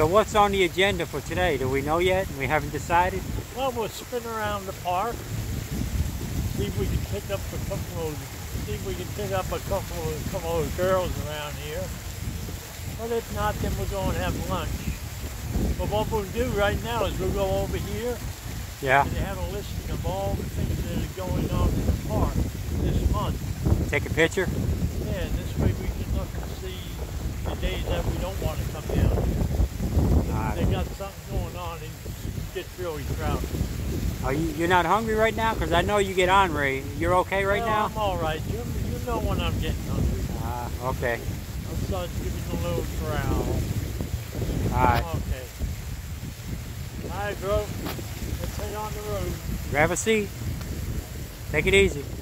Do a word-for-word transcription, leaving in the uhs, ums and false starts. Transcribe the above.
So what's on the agenda for today? Do we know yet? We haven't decided? Well, we'll spin around the park, see if we can pick up a couple of, see if we can pick up a couple of, a couple of girls around here. But if not, then we'll go and have lunch. But what we'll do right now is we'll go over here. Yeah. And they have a listing of all the things that are going on in the park this month. Take a picture? Yeah, and this way we can look and see the days that we don't want to come down here. Right. They got something going on and it gets really crowded. Are you, you're not hungry right now? Because I know you get ornery. You're okay right well, now? I'm all right. You, you know when I'm getting hungry. Ah, uh, okay. I'm starting to give you a little growl. All right. Okay. All right, bro. Let's head on the road. Grab a seat. Take it easy.